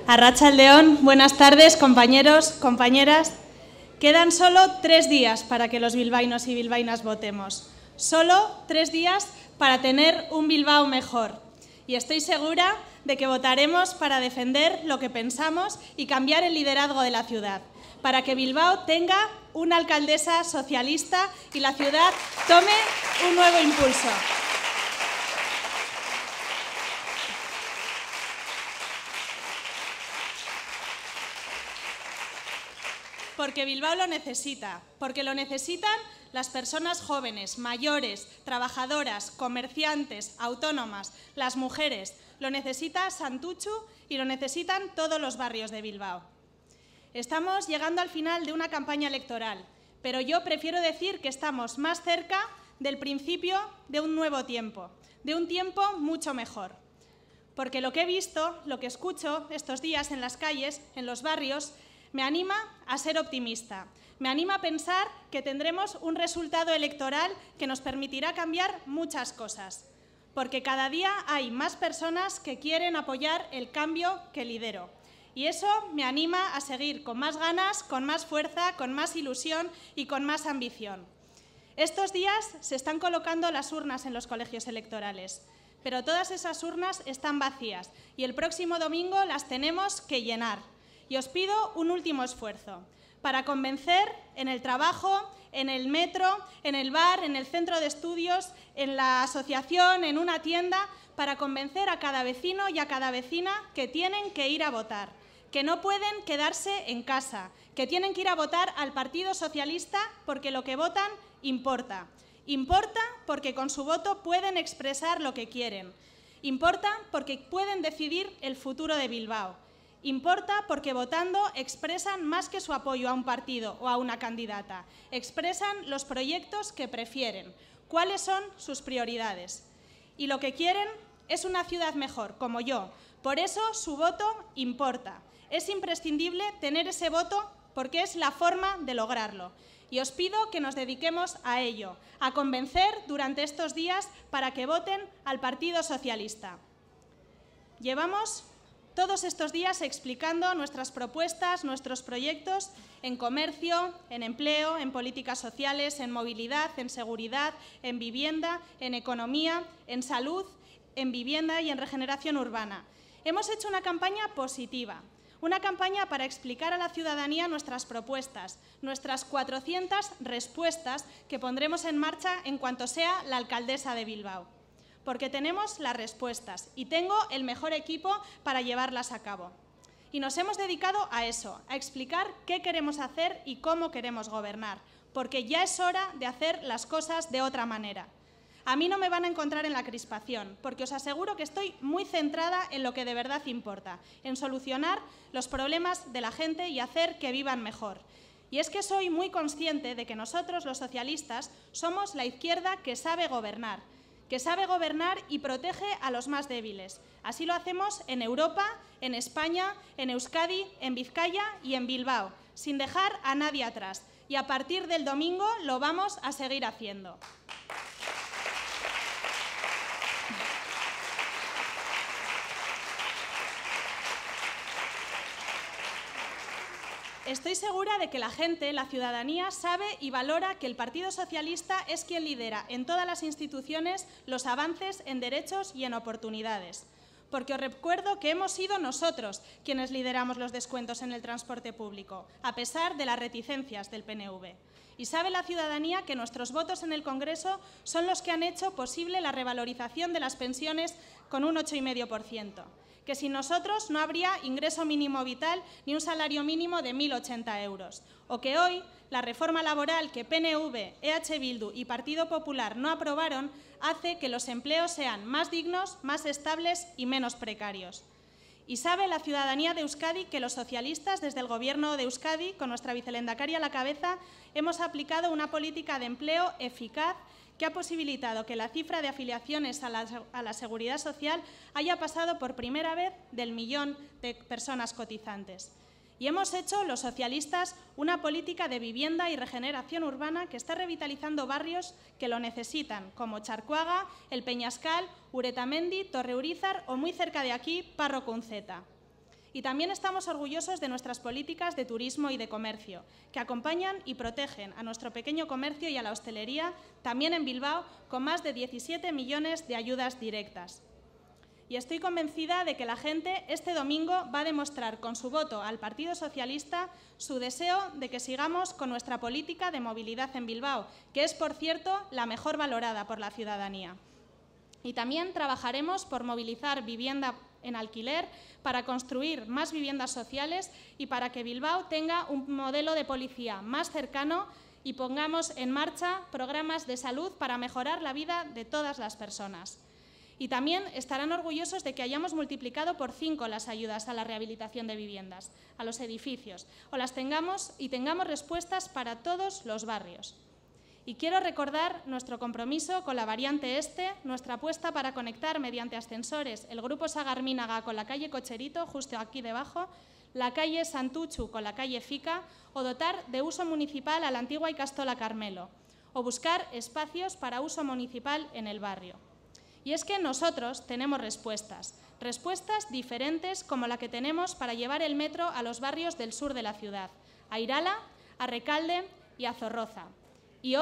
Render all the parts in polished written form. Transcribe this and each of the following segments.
Arratsaldeon, buenas tardes, compañeros, compañeras. Quedan solo 3 días para que los bilbaínos y bilbaínas votemos. Solo 3 días para tener un Bilbao mejor. Y estoy segura de que votaremos para defender lo que pensamos y cambiar el liderazgo de la ciudad, para que Bilbao tenga una alcaldesa socialista y la ciudad tome un nuevo impulso. Porque Bilbao lo necesita, porque lo necesitan las personas jóvenes, mayores, trabajadoras, comerciantes, autónomas, las mujeres. Lo necesita Santutxu y lo necesitan todos los barrios de Bilbao. Estamos llegando al final de una campaña electoral, pero yo prefiero decir que estamos más cerca del principio de un nuevo tiempo, de un tiempo mucho mejor. Porque lo que he visto, lo que escucho estos días en las calles, en los barrios, me anima a ser optimista, me anima a pensar que tendremos un resultado electoral que nos permitirá cambiar muchas cosas, porque cada día hay más personas que quieren apoyar el cambio que lidero. Y eso me anima a seguir con más ganas, con más fuerza, con más ilusión y con más ambición. Estos días se están colocando las urnas en los colegios electorales, pero todas esas urnas están vacías y el próximo domingo las tenemos que llenar. Y os pido un último esfuerzo para convencer en el trabajo, en el metro, en el bar, en el centro de estudios, en la asociación, en una tienda, para convencer a cada vecino y a cada vecina que tienen que ir a votar, que no pueden quedarse en casa, que tienen que ir a votar al Partido Socialista porque lo que votan importa. Importa porque con su voto pueden expresar lo que quieren. Importa porque pueden decidir el futuro de Bilbao. Importa porque votando expresan más que su apoyo a un partido o a una candidata. Expresan los proyectos que prefieren, cuáles son sus prioridades. Y lo que quieren es una ciudad mejor, como yo. Por eso su voto importa. Es imprescindible tener ese voto porque es la forma de lograrlo. Y os pido que nos dediquemos a ello, a convencer durante estos días para que voten al Partido Socialista. Llevamos todos estos días explicando nuestras propuestas, nuestros proyectos en comercio, en empleo, en políticas sociales, en movilidad, en seguridad, en vivienda, en economía, en salud, en vivienda y en regeneración urbana. Hemos hecho una campaña positiva, una campaña para explicar a la ciudadanía nuestras propuestas, nuestras 400 respuestas que pondremos en marcha en cuanto sea la alcaldesa de Bilbao. Porque tenemos las respuestas y tengo el mejor equipo para llevarlas a cabo. Y nos hemos dedicado a eso, a explicar qué queremos hacer y cómo queremos gobernar, porque ya es hora de hacer las cosas de otra manera. A mí no me van a encontrar en la crispación, porque os aseguro que estoy muy centrada en lo que de verdad importa, en solucionar los problemas de la gente y hacer que vivan mejor. Y es que soy muy consciente de que nosotros, los socialistas, somos la izquierda que sabe gobernar y protege a los más débiles. Así lo hacemos en Europa, en España, en Euskadi, en Vizcaya y en Bilbao, sin dejar a nadie atrás. Y a partir del domingo lo vamos a seguir haciendo. Estoy segura de que la gente, la ciudadanía, sabe y valora que el Partido Socialista es quien lidera en todas las instituciones los avances en derechos y en oportunidades. Porque os recuerdo que hemos sido nosotros quienes lideramos los descuentos en el transporte público, a pesar de las reticencias del PNV. Y sabe la ciudadanía que nuestros votos en el Congreso son los que han hecho posible la revalorización de las pensiones con un 8,5%. Que sin nosotros no habría ingreso mínimo vital ni un salario mínimo de 1.080 euros. O que hoy la reforma laboral que PNV, EH Bildu y Partido Popular no aprobaron hace que los empleos sean más dignos, más estables y menos precarios. Y sabe la ciudadanía de Euskadi que los socialistas, desde el Gobierno de Euskadi, con nuestra vicelehendakari a la cabeza, hemos aplicado una política de empleo eficaz que ha posibilitado que la cifra de afiliaciones a la Seguridad Social haya pasado por primera vez del 1.000.000 de personas cotizantes. Y hemos hecho, los socialistas, una política de vivienda y regeneración urbana que está revitalizando barrios que lo necesitan, como Charcuaga, El Peñascal, Uretamendi, Torre Urizar o muy cerca de aquí, Parro Cunzeta. Y también estamos orgullosos de nuestras políticas de turismo y de comercio, que acompañan y protegen a nuestro pequeño comercio y a la hostelería, también en Bilbao, con más de 17 millones de ayudas directas. Y estoy convencida de que la gente este domingo va a demostrar con su voto al Partido Socialista su deseo de que sigamos con nuestra política de movilidad en Bilbao, que es, por cierto, la mejor valorada por la ciudadanía. Y también trabajaremos por movilizar vivienda en alquiler, para construir más viviendas sociales y para que Bilbao tenga un modelo de policía más cercano y pongamos en marcha programas de salud para mejorar la vida de todas las personas. Y también estarán orgullosos de que hayamos multiplicado por 5 las ayudas a la rehabilitación de viviendas, a los edificios, o las tengamos respuestas para todos los barrios. Y quiero recordar nuestro compromiso con la variante este, nuestra apuesta para conectar mediante ascensores el grupo Sagarmínaga con la calle Cocherito, justo aquí debajo, la calle Santuchu con la calle Fica, o dotar de uso municipal a la antigua Ikastola Carmelo, o buscar espacios para uso municipal en el barrio. Y es que nosotros tenemos respuestas diferentes como la que tenemos para llevar el metro a los barrios del sur de la ciudad, a Irala, a Recalde y a Zorroza. Y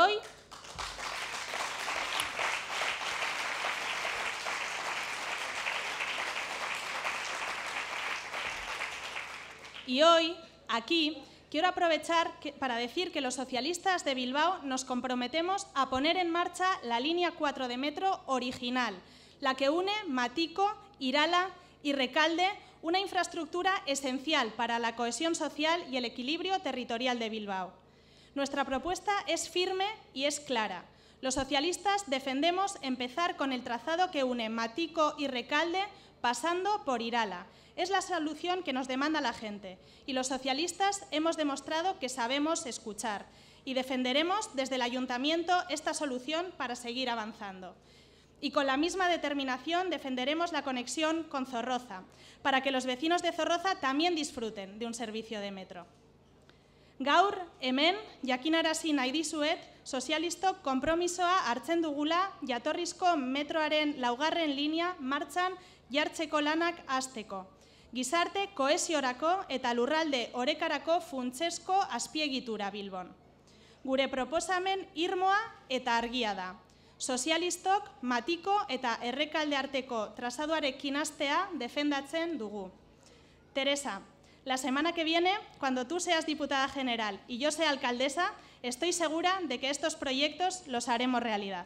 hoy, aquí, quiero aprovechar para decir que los socialistas de Bilbao nos comprometemos a poner en marcha la línea 4 de metro original, la que une Matiko, Irala y Recalde, una infraestructura esencial para la cohesión social y el equilibrio territorial de Bilbao. Nuestra propuesta es firme y es clara. Los socialistas defendemos empezar con el trazado que une Matiko y Recalde pasando por Irala. Es la solución que nos demanda la gente y los socialistas hemos demostrado que sabemos escuchar y defenderemos desde el ayuntamiento esta solución para seguir avanzando. Y con la misma determinación defenderemos la conexión con Zorroza, para que los vecinos de Zorroza también disfruten de un servicio de metro. Gaur, hemen, jakinarazi nahi dizuet, sozialistok konpromisoa hartzen dugula jatorrizko metroaren 4. linea martxan jartzeko lanak hasteko. Gizarte kohesiorako eta lurralde orekarako funtsezko azpiegitura Bilbon. Gure proposamen irmoa eta argia da. Sozialistok Matiko eta Errekalde arteko trazadoarekin hastea defendatzen dugu. Teresa, la semana que viene, cuando tú seas diputada general y yo sea alcaldesa, estoy segura de que estos proyectos los haremos realidad.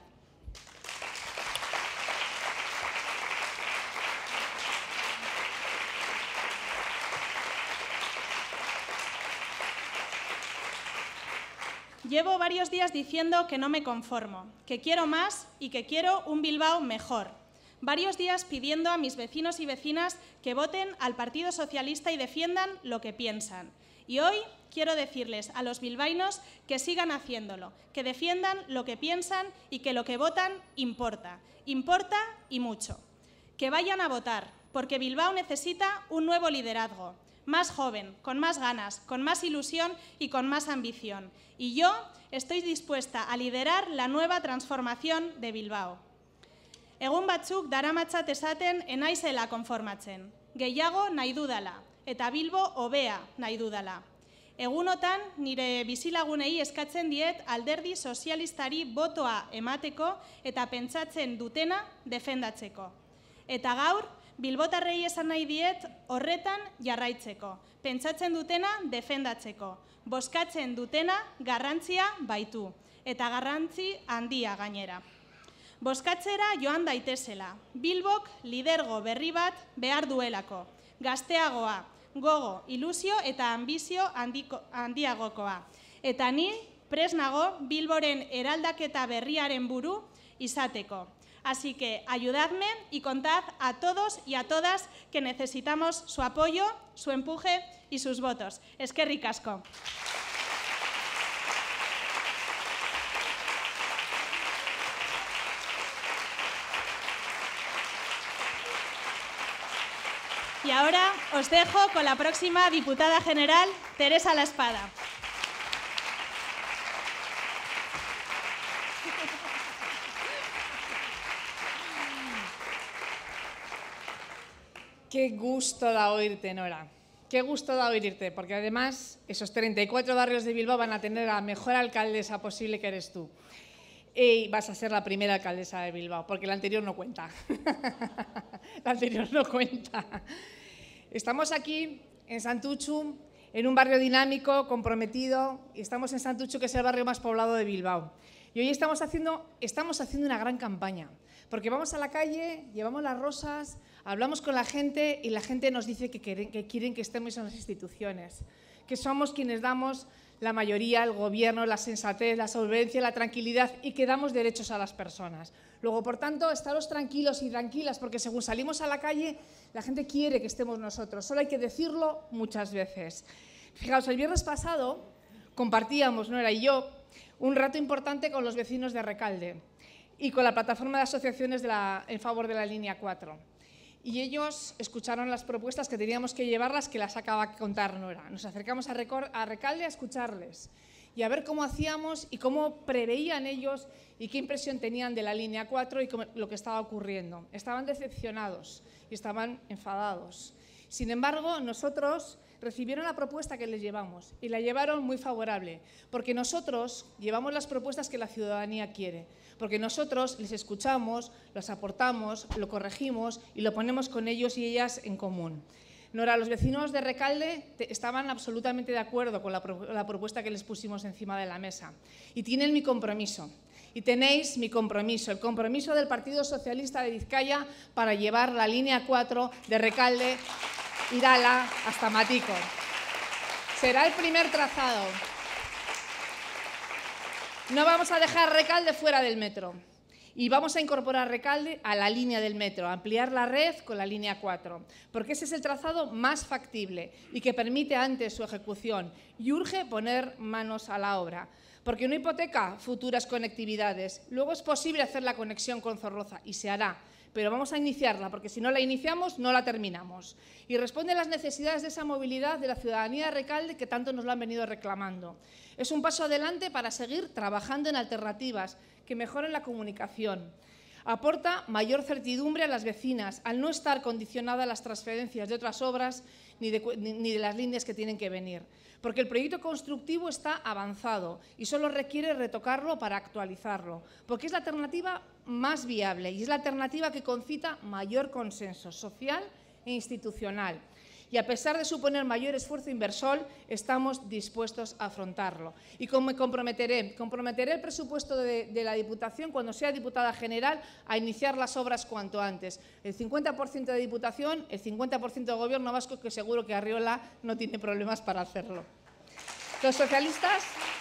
Llevo varios días diciendo que no me conformo, que quiero más y que quiero un Bilbao mejor. Varios días pidiendo a mis vecinos y vecinas que voten al Partido Socialista y defiendan lo que piensan. Y hoy quiero decirles a los bilbaínos que sigan haciéndolo, que defiendan lo que piensan y que lo que votan importa. Importa y mucho. Que vayan a votar, porque Bilbao necesita un nuevo liderazgo, más joven, con más ganas, con más ilusión y con más ambición. Y yo estoy dispuesta a liderar la nueva transformación de Bilbao. Egun batzuk daramatzat esaten enaizela konformatzen. Gehiago nahi dudala, eta Bilbo hobea nahi dudala. Egunotan nire bizilagunei eskatzen diet alderdi sozialistari botoa emateko eta pentsatzen dutena defendatzeko. Eta gaur, bilbotarrei esan nahi diet horretan jarraitzeko. Pentsatzen dutena defendatzeko. Bozkatzen dutena garrantzia baitu. Eta garrantzi handia gainera. Bozkatzera joan daitezela. Bilbok lidergo berri bat behar duelako. Gazteagoa, gogo, ilusio eta ambizio handiagokoa. Eta ni prest nago Bilboren eraldaketa berriaren buru izateko. Así que ayudadme y contad a todos y a todas que necesitamos su apoyo, su empuje y sus votos. Eskerrik asko. Y ahora os dejo con la próxima diputada general, Teresa La Espada. Qué gusto da oírte, Nora. qué gusto da oírte, porque además esos 34 barrios de Bilbao van a tener a la mejor alcaldesa posible que eres tú. Y vas a ser la primera alcaldesa de Bilbao, porque la anterior no cuenta. La anterior no cuenta. Estamos aquí en Santutxu, en un barrio dinámico, comprometido, y estamos en Santutxu, que es el barrio más poblado de Bilbao. Y hoy estamos haciendo una gran campaña, porque vamos a la calle, llevamos las rosas, hablamos con la gente y la gente nos dice que quieren que estemos en las instituciones, que somos quienes damos la mayoría, el gobierno, la sensatez, la solvencia, la tranquilidad y que damos derechos a las personas. Luego, por tanto, estaros tranquilos y tranquilas, porque según salimos a la calle, la gente quiere que estemos nosotros, solo hay que decirlo muchas veces. Fijaos, el viernes pasado compartíamos, Nora y yo, un rato importante con los vecinos de Recalde y con la plataforma de asociaciones en favor de la línea 4. Y ellos escucharon las propuestas que teníamos que llevarlas, que las acaba de contar Nora. Nos acercamos a Recalde a escucharles y a ver cómo hacíamos y cómo preveían ellos y qué impresión tenían de la línea 4 y lo que estaba ocurriendo. Estaban decepcionados y estaban enfadados. Sin embargo, nosotros recibieron la propuesta que les llevamos y la llevaron muy favorable, porque nosotros llevamos las propuestas que la ciudadanía quiere, porque nosotros les escuchamos, los aportamos, lo corregimos y lo ponemos con ellos y ellas en común. Nora, los vecinos de Recalde estaban absolutamente de acuerdo con la propuesta que les pusimos encima de la mesa y tienen mi compromiso. Y tenéis mi compromiso, el compromiso del Partido Socialista de Vizcaya para llevar la línea 4 de Recalde, Irala hasta Matiko. Será el primer trazado. No vamos a dejar Recalde fuera del metro y vamos a incorporar Recalde a la línea del metro, ampliar la red con la línea 4, porque ese es el trazado más factible y que permite antes su ejecución y urge poner manos a la obra. Porque no hipoteca futuras conectividades. Luego es posible hacer la conexión con Zorroza y se hará, pero vamos a iniciarla, porque si no la iniciamos, no la terminamos. Y responde a las necesidades de esa movilidad de la ciudadanía de Recalde que tanto nos lo han venido reclamando. Es un paso adelante para seguir trabajando en alternativas que mejoren la comunicación. Aporta mayor certidumbre a las vecinas, al no estar condicionada a las transferencias de otras obras ni de las líneas que tienen que venir. Porque el proyecto constructivo está avanzado y solo requiere retocarlo para actualizarlo, porque es la alternativa más viable y es la alternativa que concita mayor consenso social e institucional. Y a pesar de suponer mayor esfuerzo inversor, estamos dispuestos a afrontarlo. Y como me comprometeré el presupuesto de la Diputación, cuando sea diputada general, a iniciar las obras cuanto antes. El 50% de Diputación, el 50% de Gobierno vasco, que seguro que Arriola no tiene problemas para hacerlo. Los socialistas...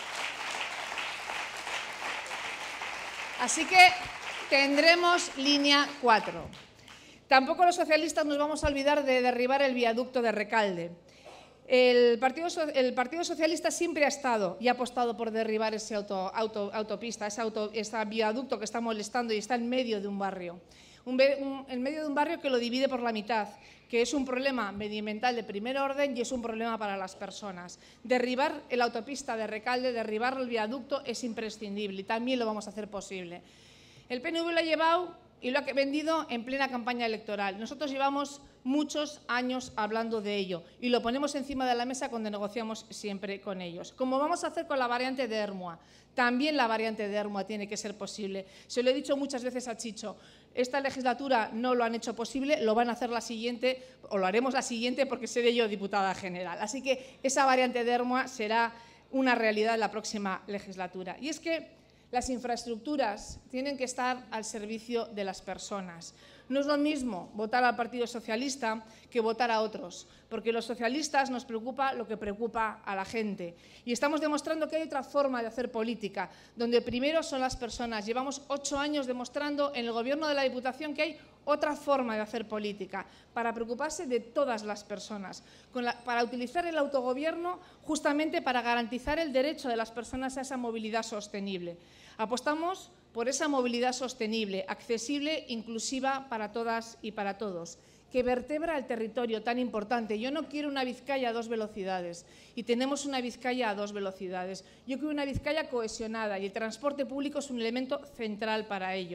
Así que tendremos línea 4. Tampoco los socialistas nos vamos a olvidar de derribar el viaducto de Recalde. El Partido Socialista siempre ha estado y ha apostado por derribar ese autopista, ese viaducto que está molestando y está en medio de un barrio. En medio de un barrio que lo divide por la mitad, que es un problema medioambiental de primer orden y es un problema para las personas. Derribar la autopista de Recalde, derribar el viaducto es imprescindible y también lo vamos a hacer posible. El PNV lo ha llevado y lo ha vendido en plena campaña electoral. Nosotros llevamos muchos años hablando de ello y lo ponemos encima de la mesa cuando negociamos siempre con ellos. Como vamos a hacer con la variante de Ermua, también la variante de Ermua tiene que ser posible. Se lo he dicho muchas veces a Chicho, esta legislatura no lo han hecho posible, lo van a hacer la siguiente, o lo haremos la siguiente porque seré yo diputada general. Así que esa variante de Ermua será una realidad en la próxima legislatura. Y es que las infraestructuras tienen que estar al servicio de las personas. No es lo mismo votar al Partido Socialista que votar a otros, porque los socialistas nos preocupa lo que preocupa a la gente. Y estamos demostrando que hay otra forma de hacer política, donde primero son las personas. Llevamos 8 años demostrando en el Gobierno de la Diputación que hay otra forma de hacer política, para preocuparse de todas las personas, para utilizar el autogobierno justamente para garantizar el derecho de las personas a esa movilidad sostenible. Apostamos por esa movilidad sostenible, accesible, inclusiva para todas y para todos, que vertebra el territorio tan importante. Yo no quiero una Vizcaya a 2 velocidades y tenemos una Vizcaya a 2 velocidades. Yo quiero una Vizcaya cohesionada y el transporte público es un elemento central para ello.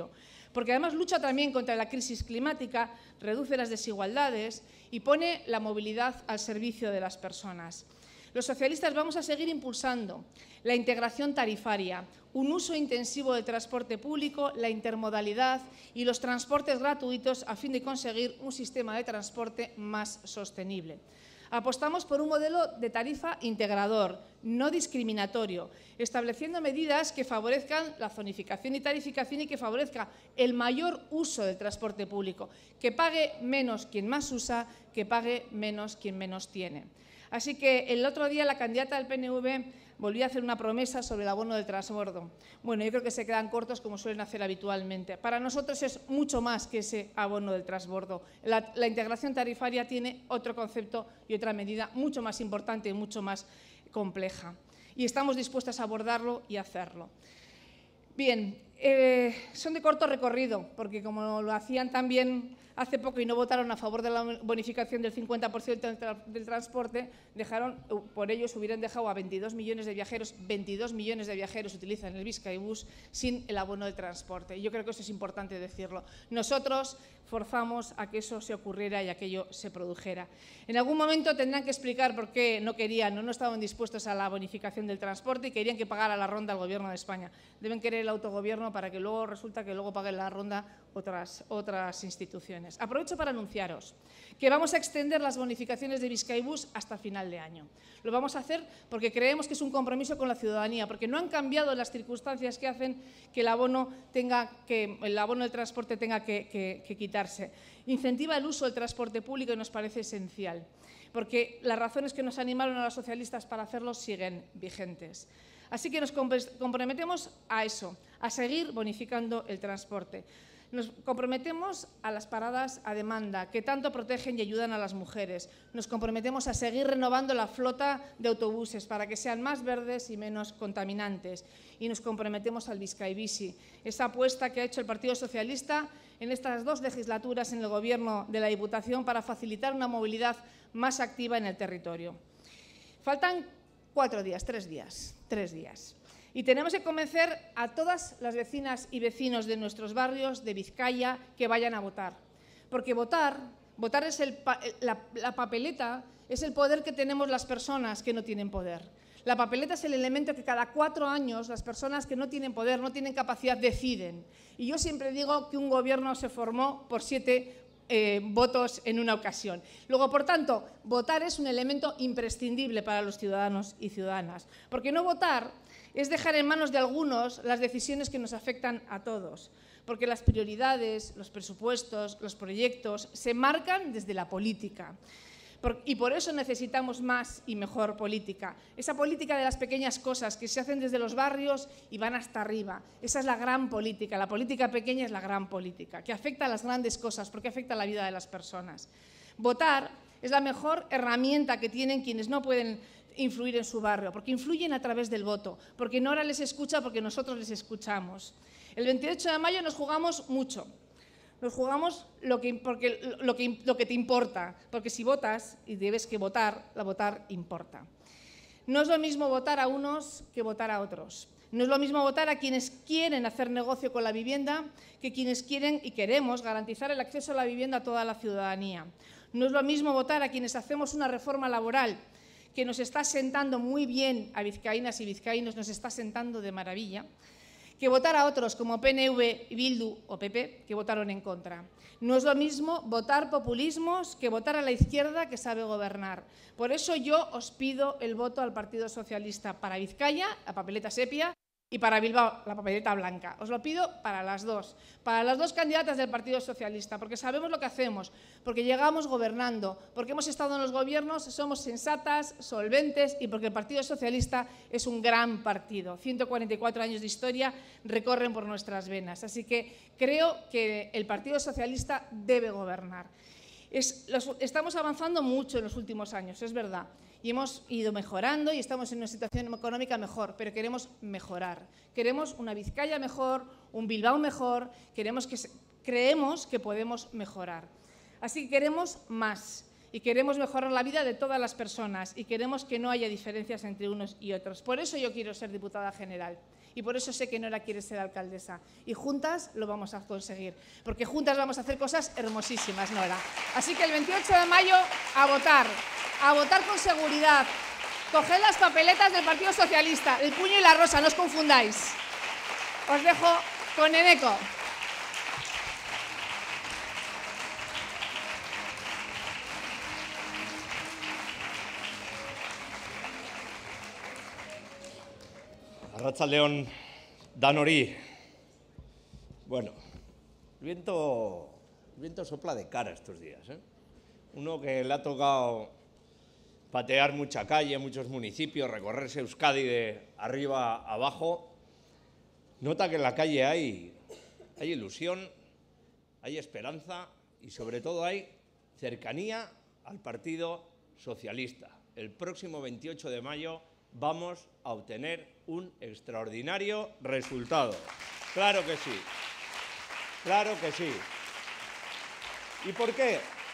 porque además lucha también contra la crisis climática, reduce las desigualdades y pone la movilidad al servicio de las personas. Los socialistas vamos a seguir impulsando la integración tarifaria, un uso intensivo del transporte público, la intermodalidad y los transportes gratuitos a fin de conseguir un sistema de transporte más sostenible. Apostamos por un modelo de tarifa integrador, no discriminatorio, estableciendo medidas que favorezcan la zonificación y tarificación y que favorezca el mayor uso del transporte público, que pague menos quien más usa, que pague menos quien menos tiene. Así que el otro día la candidata del PNV volvió a hacer una promesa sobre el abono del transbordo. Bueno, yo creo que se quedan cortos como suelen hacer habitualmente. Para nosotros es mucho más que ese abono del transbordo. La integración tarifaria tiene otro concepto y otra medida mucho más importante y mucho más compleja. Y estamos dispuestos a abordarlo y hacerlo. Bien, son de corto recorrido, porque como lo hacían también hace poco y no votaron a favor de la bonificación del 50% del transporte, por ellos hubieran dejado a 22 millones de viajeros utilizan el Bizkaibus sin el abono del transporte. Y yo creo que eso es importante decirlo. Nosotros forzamos a que eso se ocurriera y aquello se produjera. En algún momento tendrán que explicar por qué no querían o no estaban dispuestos a la bonificación del transporte y querían que pagara la ronda al Gobierno de España. Deben querer el autogobierno para que luego resulta que luego paguen la ronda otras instituciones. Aprovecho para anunciaros que vamos a extender las bonificaciones de Bizkaibus hasta final de año. Lo vamos a hacer porque creemos que es un compromiso con la ciudadanía, porque no han cambiado las circunstancias que hacen que el abono del transporte tenga que quitarse. Incentiva el uso del transporte público y nos parece esencial, porque las razones que nos animaron a los socialistas para hacerlo siguen vigentes. Así que nos comprometemos a eso, a seguir bonificando el transporte. Nos comprometemos a las paradas a demanda, que tanto protegen y ayudan a las mujeres. Nos comprometemos a seguir renovando la flota de autobuses para que sean más verdes y menos contaminantes. Y nos comprometemos al Bizkaibizi, esa apuesta que ha hecho el Partido Socialista en estas 2 legislaturas en el Gobierno de la Diputación para facilitar una movilidad más activa en el territorio. Faltan 3 días. Y tenemos que convencer a todas las vecinas y vecinos de nuestros barrios de Vizcaya que vayan a votar. Porque votar es la papeleta, es el poder que tenemos las personas que no tienen poder. La papeleta es el elemento que cada 4 años las personas que no tienen poder, no tienen capacidad, deciden. Y yo siempre digo que un gobierno se formó por 7 votos en una ocasión. Luego, por tanto, votar es un elemento imprescindible para los ciudadanos y ciudadanas. Porque no votar es dejar en manos de algunos las decisiones que nos afectan a todos. Porque las prioridades, los presupuestos, los proyectos se marcan desde la política. Y por eso necesitamos más y mejor política. Esa política de las pequeñas cosas que se hacen desde los barrios y van hasta arriba. Esa es la gran política. La política pequeña es la gran política, que afecta a las grandes cosas porque afecta a la vida de las personas. Votar es la mejor herramienta que tienen quienes no pueden influir en su barrio, porque influyen a través del voto, porque Nora les escucha, porque nosotros les escuchamos. El 28 de mayo nos jugamos mucho. Nos jugamos lo que te importa, porque si votas y debes que votar importa. No es lo mismo votar a unos que votar a otros. No es lo mismo votar a quienes quieren hacer negocio con la vivienda que quienes quieren y queremos garantizar el acceso a la vivienda a toda la ciudadanía. No es lo mismo votar a quienes hacemos una reforma laboral que nos está sentando muy bien a vizcaínas y vizcaínos, nos está sentando de maravilla, que votar a otros como PNV, Bildu o PP que votaron en contra. No es lo mismo votar populismos que votar a la izquierda que sabe gobernar. Por eso yo os pido el voto al Partido Socialista para Vizcaya, la papeleta sepia, y para Bilbao, la papeleta blanca. Os lo pido para las dos candidatas del Partido Socialista, porque sabemos lo que hacemos, porque llegamos gobernando, porque hemos estado en los gobiernos, somos sensatas, solventes y porque el Partido Socialista es un gran partido. 144 años de historia recorren por nuestras venas, así que creo que el Partido Socialista debe gobernar. Estamos avanzando mucho en los últimos años, es verdad. Y hemos ido mejorando y estamos en una situación económica mejor, pero queremos mejorar. Queremos una Vizcaya mejor, un Bilbao mejor, creemos que podemos mejorar. Así que queremos más y queremos mejorar la vida de todas las personas y queremos que no haya diferencias entre unos y otros. Por eso yo quiero ser diputada general Y por eso sé que Nora quiere ser alcaldesa. Y juntas lo vamos a conseguir, porque juntas vamos a hacer cosas hermosísimas, Nora. Así que el 28 de mayo a votar con seguridad. Coged las papeletas del Partido Socialista, el puño y la rosa, no os confundáis. Os dejo con Eneco. Arratsaldeon danori. Bueno, el viento sopla de cara estos días, ¿eh? Uno que le ha tocado patear mucha calle, muchos municipios, recorrerse Euskadi de arriba a abajo, nota que en la calle hay ilusión, hay esperanza y sobre todo hay cercanía al Partido Socialista. El próximo 28 de mayo vamos a obtener un extraordinario resultado. Claro que sí, claro que sí. ¿Y por qué?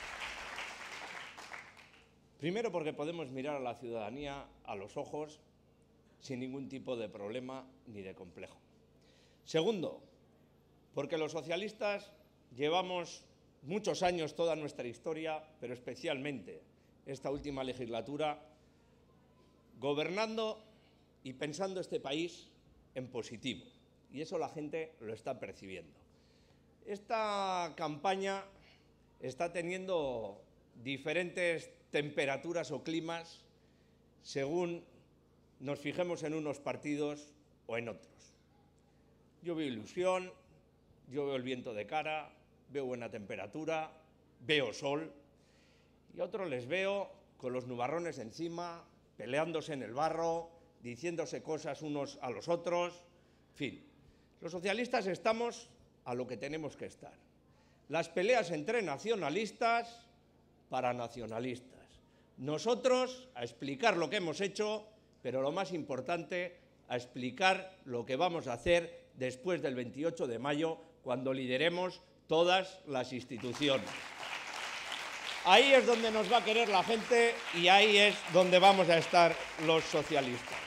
Primero, porque podemos mirar a la ciudadanía a los ojos sin ningún tipo de problema ni de complejo. Segundo, porque los socialistas llevamos muchos años, toda nuestra historia, pero especialmente esta última legislatura, gobernando y pensando este país en positivo. Y eso la gente lo está percibiendo. Esta campaña está teniendo diferentes temperaturas o climas según nos fijemos en unos partidos o en otros. Yo veo ilusión, yo veo el viento de cara, veo buena temperatura, veo sol, y a otros les veo con los nubarrones encima, peleándose en el barro, diciéndose cosas unos a los otros. En fin, los socialistas estamos a lo que tenemos que estar. Las peleas entre nacionalistas para nacionalistas. Nosotros a explicar lo que hemos hecho, pero lo más importante, a explicar lo que vamos a hacer después del 28 de mayo, cuando lideremos todas las instituciones. Ahí es donde nos va a querer la gente y ahí es donde vamos a estar los socialistas.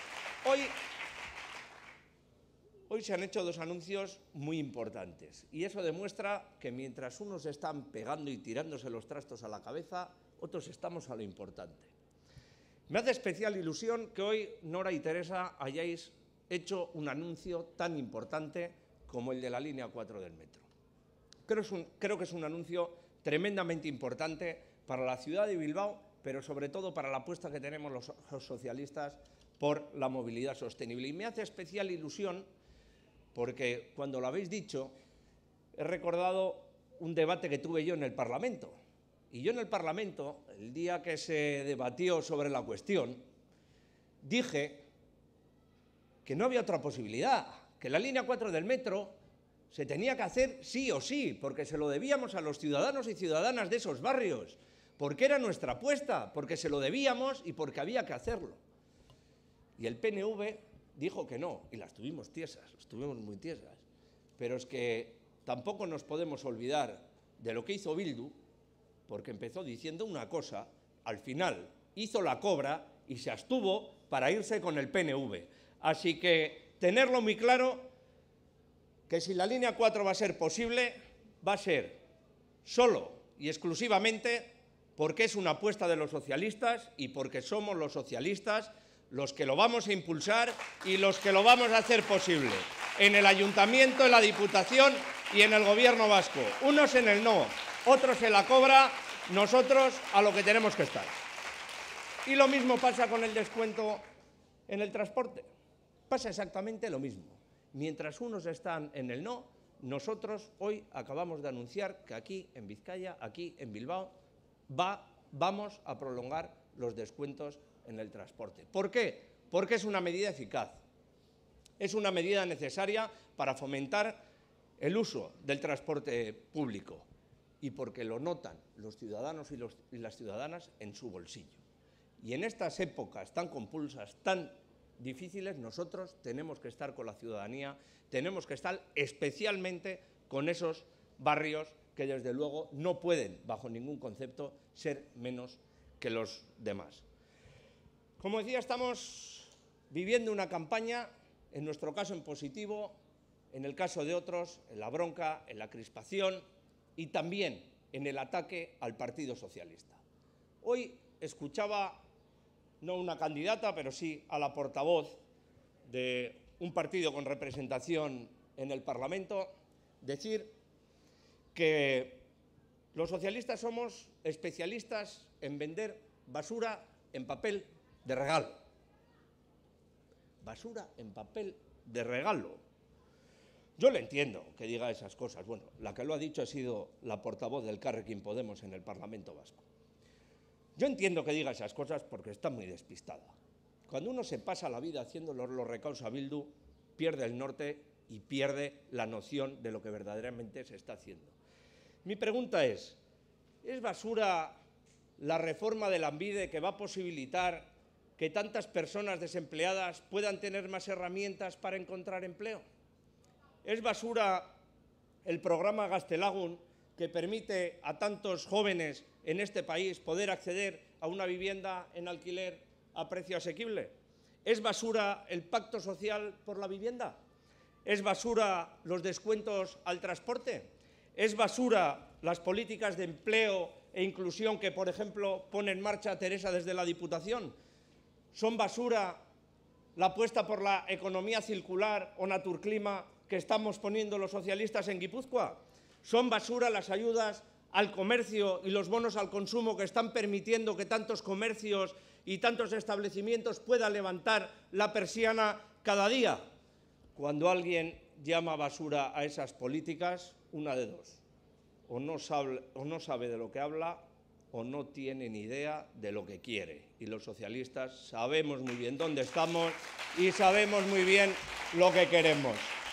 Hoy se han hecho dos anuncios muy importantes y eso demuestra que mientras unos están pegando y tirándose los trastos a la cabeza, otros estamos a lo importante. Me hace especial ilusión que hoy Nora y Teresa hayáis hecho un anuncio tan importante como el de la línea 4 del metro. Creo que es un anuncio tremendamente importante para la ciudad de Bilbao, pero sobre todo para la apuesta que tenemos los socialistas por la movilidad sostenible. Y me hace especial ilusión porque cuando lo habéis dicho he recordado un debate que tuve yo en el Parlamento. Y yo en el Parlamento, el día que se debatió sobre la cuestión, dije que no había otra posibilidad, que la línea 4 del metro se tenía que hacer sí o sí, porque se lo debíamos a los ciudadanos y ciudadanas de esos barrios, porque era nuestra apuesta, porque se lo debíamos y porque había que hacerlo. Y el PNV dijo que no, y las tuvimos tiesas, estuvimos muy tiesas. Pero es que tampoco nos podemos olvidar de lo que hizo Bildu, porque empezó diciendo una cosa, al final hizo la cobra y se abstuvo para irse con el PNV. Así que tenerlo muy claro, que si la línea 4 va a ser posible, va a ser solo y exclusivamente porque es una apuesta de los socialistas y porque somos los socialistas los que lo vamos a impulsar y los que lo vamos a hacer posible en el Ayuntamiento, en la Diputación y en el Gobierno vasco. Unos en el no, otros en la cobra, nosotros a lo que tenemos que estar. Y lo mismo pasa con el descuento en el transporte. Pasa exactamente lo mismo. Mientras unos están en el no, nosotros hoy acabamos de anunciar que aquí en Vizcaya, aquí en Bilbao, vamos a prolongar los descuentos en el transporte. ¿Por qué? Porque es una medida eficaz. Es una medida necesaria para fomentar el uso del transporte público y porque lo notan los ciudadanos y las ciudadanas en su bolsillo. Y en estas épocas tan compulsas, tan difíciles, nosotros tenemos que estar con la ciudadanía, tenemos que estar especialmente con esos barrios que desde luego no pueden, bajo ningún concepto, ser menos que los demás. Como decía, estamos viviendo una campaña en nuestro caso en positivo, en el caso de otros, en la bronca, en la crispación y también en el ataque al Partido Socialista. Hoy escuchaba, no una candidata, pero sí a la portavoz de un partido con representación en el Parlamento, decir que los socialistas somos especialistas en vender basura en papel de regalo. Basura en papel de regalo. Yo le entiendo que diga esas cosas. Bueno, la que lo ha dicho ha sido la portavoz del Elkarrekin Podemos en el Parlamento Vasco. Yo entiendo que diga esas cosas porque está muy despistada. Cuando uno se pasa la vida haciendo los recaos a Bildu, pierde el norte y pierde la noción de lo que verdaderamente se está haciendo. Mi pregunta ¿es basura la reforma de Lanbide que va a posibilitar que tantas personas desempleadas puedan tener más herramientas para encontrar empleo? ¿Es basura el programa Gaztelagun que permite a tantos jóvenes en este país poder acceder a una vivienda en alquiler a precio asequible? ¿Es basura el pacto social por la vivienda? ¿Es basura los descuentos al transporte? ¿Es basura las políticas de empleo e inclusión que, por ejemplo, pone en marcha Teresa desde la Diputación? ¿Son basura la apuesta por la economía circular o Naturclima que estamos poniendo los socialistas en Guipúzcoa? ¿Son basura las ayudas al comercio y los bonos al consumo que están permitiendo que tantos comercios y tantos establecimientos puedan levantar la persiana cada día? Cuando alguien llama basura a esas políticas, una de dos: o no sabe de lo que habla o no tiene ni idea de lo que quiere. Y los socialistas sabemos muy bien dónde estamos y sabemos muy bien lo que queremos.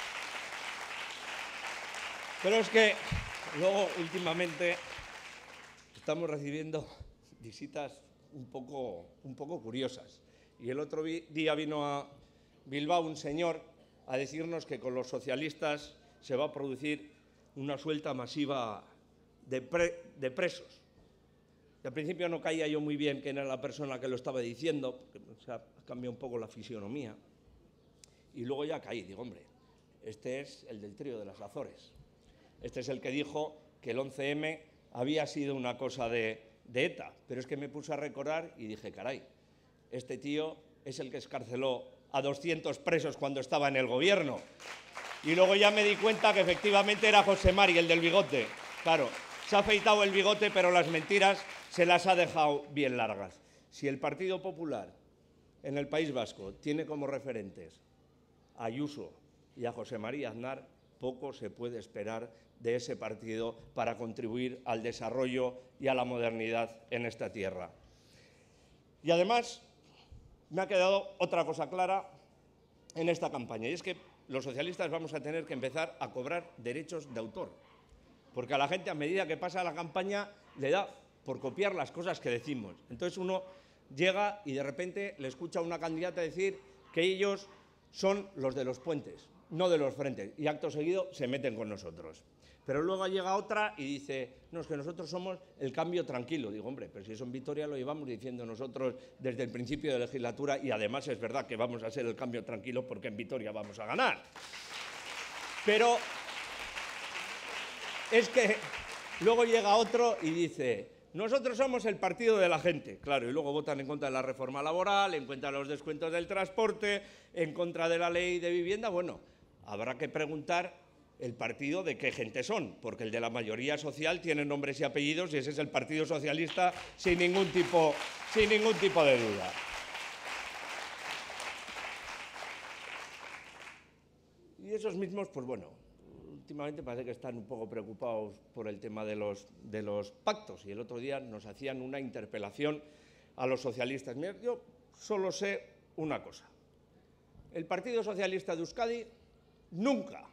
Pero es que luego, últimamente, estamos recibiendo visitas un poco curiosas. Y el otro día vino a Bilbao un señor a decirnos que con los socialistas se va a producir una suelta masiva de presos. Y al principio no caía yo muy bien quién era la persona que lo estaba diciendo, porque se ha cambiado un poco la fisionomía. Y luego ya caí, digo, hombre, este es el del trío de las Azores. Este es el que dijo que el 11M había sido una cosa de ETA. Pero es que me puse a recordar y dije, caray, este tío es el que excarceló a 200 presos cuando estaba en el gobierno. Y luego ya me di cuenta que efectivamente era José Mari, el del bigote. Claro, se ha afeitado el bigote, pero las mentiras se las ha dejado bien largas. Si el Partido Popular en el País Vasco tiene como referentes a Ayuso y a José María Aznar, poco se puede esperar de ese partido para contribuir al desarrollo y a la modernidad en esta tierra. Y además, me ha quedado otra cosa clara en esta campaña, y es que los socialistas vamos a tener que empezar a cobrar derechos de autor, porque a la gente, a medida que pasa la campaña, le da por copiar las cosas que decimos. Entonces uno llega y de repente le escucha a una candidata decir que ellos son los de los puentes, no de los frentes, y acto seguido se meten con nosotros. Pero luego llega otra y dice, no, es que nosotros somos el cambio tranquilo. Digo, hombre, pero si eso en Vitoria lo llevamos diciendo nosotros desde el principio de legislatura, y además es verdad que vamos a ser el cambio tranquilo porque en Vitoria vamos a ganar. Pero es que luego llega otro y dice, nosotros somos el partido de la gente. Claro, y luego votan en contra de la reforma laboral, en contra de los descuentos del transporte, en contra de la ley de vivienda. Bueno, habrá que preguntar el partido de qué gente son, porque el de la mayoría social tiene nombres y apellidos y ese es el Partido Socialista sin ningún tipo de duda. Y esos mismos, pues bueno, últimamente parece que están un poco preocupados por el tema de los pactos, y el otro día nos hacían una interpelación a los socialistas. Mira, yo solo sé una cosa: el Partido Socialista de Euskadi nunca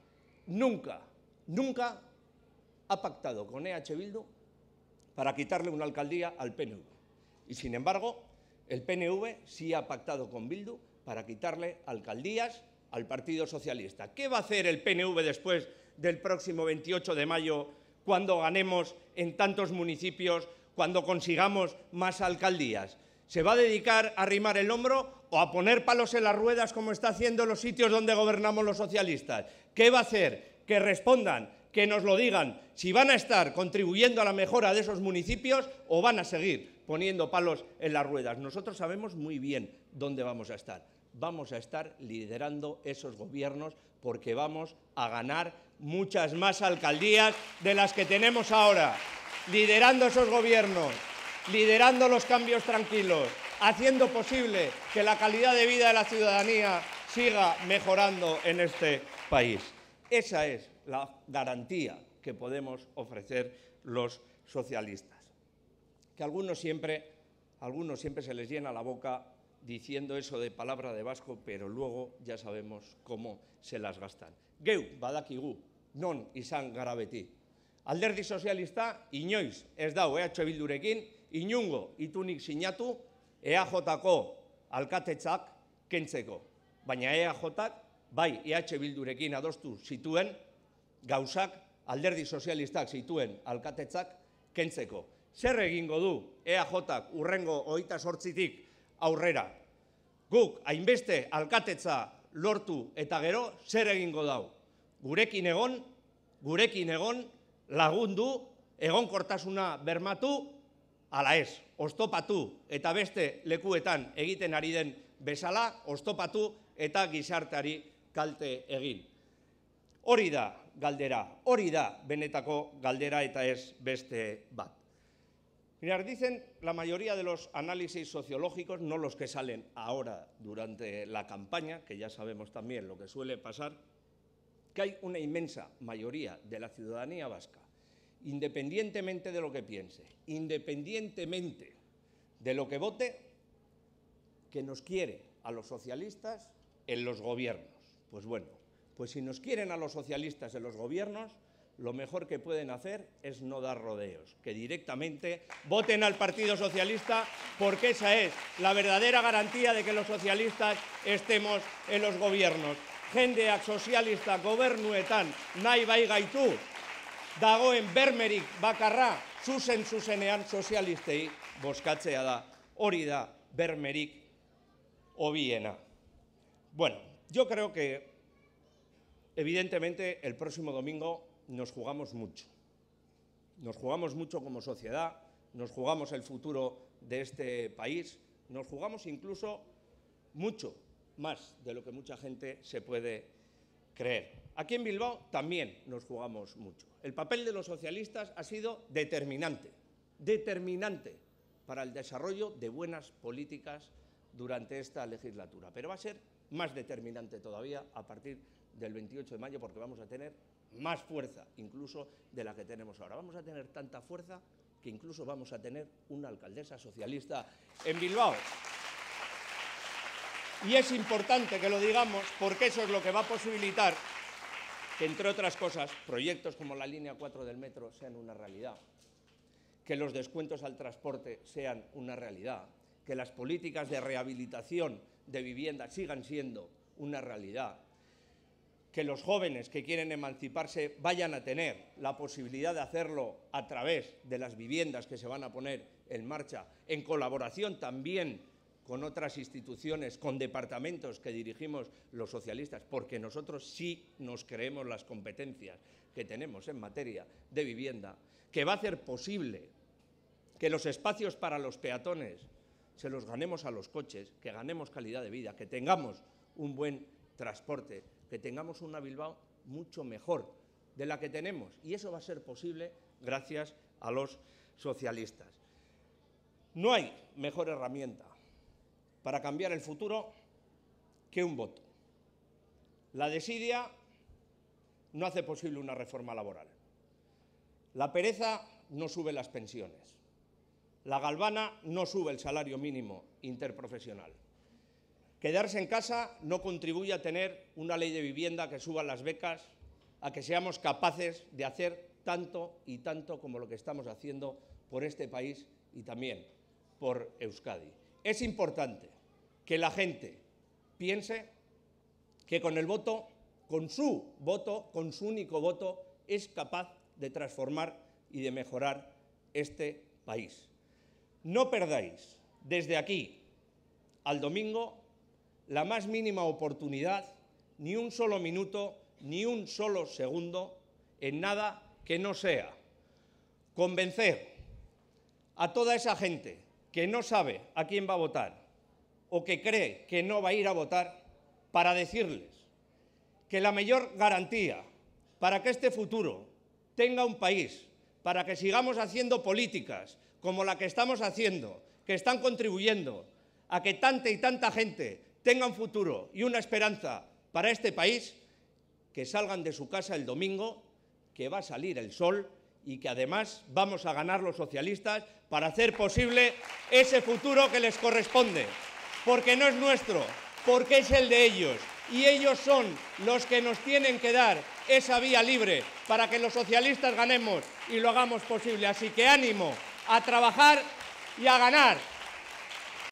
ha pactado con EH Bildu para quitarle una alcaldía al PNV. Y sin embargo, el PNV sí ha pactado con Bildu para quitarle alcaldías al Partido Socialista. ¿Qué va a hacer el PNV después del próximo 28 de mayo cuando ganemos en tantos municipios, cuando consigamos más alcaldías? ¿Se va a dedicar a arrimar el hombro o a poner palos en las ruedas como está haciendo en los sitios donde gobernamos los socialistas? ¿Qué va a hacer? Que respondan, que nos lo digan, si van a estar contribuyendo a la mejora de esos municipios o van a seguir poniendo palos en las ruedas. Nosotros sabemos muy bien dónde vamos a estar. Vamos a estar liderando esos gobiernos porque vamos a ganar muchas más alcaldías de las que tenemos ahora, liderando esos gobiernos, liderando los cambios tranquilos, haciendo posible que la calidad de vida de la ciudadanía siga mejorando en este país. Esa es la garantía que podemos ofrecer los socialistas. Que a algunos siempre se les llena la boca diciendo eso de palabra de vasco, pero luego ya sabemos cómo se las gastan. Geu badakigu, non izan gara beti. Alderdi sozialista inoiz ez dau EH Bildurekin inungo itunik sinatu EAJ-ko alkatetzak kentzeko. Baina EAJ-ak bai EH Bildurekin adostu zituen gauzak alderdi sozialistak zituen alkatetzak kentzeko. Zer egingo du EAJ-ak urrengo 28tik aurrera? Guk hainbeste alkatetza lortu eta gero zer egingo dau? Gurekin egon, lagundu, egonkortasuna bermatu, ala ez, oztopatu eta beste lekuetan egiten ari den bezala, oztopatu eta gizarteari kalte egin. Hori da galdera, hori da benetako galdera eta ez beste bat. Mirad, dicen la mayoría de los análisis sociológicos, no los que salen ahora durante la campaña, que ya sabemos también lo que suele pasar, que hay una inmensa mayoría de la ciudadanía vasca, independientemente de lo que piense, independientemente de lo que vote, que nos quiere a los socialistas en los gobiernos. Pues bueno, pues si nos quieren a los socialistas en los gobiernos, lo mejor que pueden hacer es no dar rodeos, que directamente voten al Partido Socialista, porque esa es la verdadera garantía de que los socialistas estemos en los gobiernos. Jendeak sozialista gobernuetan nahi bai gaitu, dagoen bermerik bakarra zuzenean sozialistei bozkatzea da. Hori da bermerik hobiena. Bueno, yo creo que evidentemente el próximo domingo nos jugamos mucho. Nos jugamos mucho como sociedad, nos jugamos el futuro de este país, nos jugamos incluso mucho más de lo que mucha gente se puede creer. Aquí en Bilbao también nos jugamos mucho. El papel de los socialistas ha sido determinante para el desarrollo de buenas políticas durante esta legislatura, pero va a ser más determinante todavía a partir del 28 de mayo porque vamos a tener más fuerza incluso de la que tenemos ahora. Vamos a tener tanta fuerza que incluso vamos a tener una alcaldesa socialista en Bilbao. Y es importante que lo digamos porque eso es lo que va a posibilitar que, entre otras cosas, proyectos como la línea 4 del metro sean una realidad, que los descuentos al transporte sean una realidad, que las políticas de rehabilitación de vivienda sigan siendo una realidad, que los jóvenes que quieren emanciparse vayan a tener la posibilidad de hacerlo a través de las viviendas que se van a poner en marcha, en colaboración también con otras instituciones, con departamentos que dirigimos los socialistas, porque nosotros sí nos creemos las competencias que tenemos en materia de vivienda, que va a hacer posible que los espacios para los peatones se los ganemos a los coches, que ganemos calidad de vida, que tengamos un buen transporte, que tengamos una Bilbao mucho mejor de la que tenemos. Y eso va a ser posible gracias a los socialistas. No hay mejor herramienta para cambiar el futuro que un voto. La desidia no hace posible una reforma laboral. La pereza no sube las pensiones. La galvana no sube el salario mínimo interprofesional. Quedarse en casa no contribuye a tener una ley de vivienda que suba las becas, a que seamos capaces de hacer tanto y tanto como lo que estamos haciendo por este país y también por Euskadi. Es importante que la gente piense que con el voto, con su único voto, es capaz de transformar y de mejorar este país. No perdáis desde aquí al domingo, la más mínima oportunidad, ni un solo minuto, ni un solo segundo, en nada que no sea convencer a toda esa gente que no sabe a quién va a votar o que cree que no va a ir a votar, para decirles que la mayor garantía para que este futuro tenga un país, para que sigamos haciendo políticas como la que estamos haciendo, que están contribuyendo a que tanta y tanta gente tenga un futuro y una esperanza para este país, que salgan de su casa el domingo, que va a salir el sol y que además vamos a ganar los socialistas para hacer posible ese futuro que les corresponde, porque no es nuestro, porque es el de ellos, y ellos son los que nos tienen que dar esa vía libre para que los socialistas ganemos y lo hagamos posible. Así que ánimo a trabajar y a ganar.